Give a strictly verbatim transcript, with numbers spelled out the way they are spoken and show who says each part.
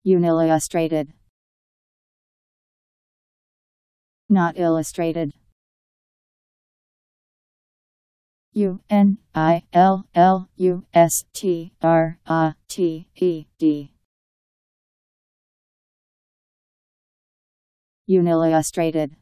Speaker 1: Unillustrated. Not illustrated. U N I L L U S T R A T E D. Unillustrated.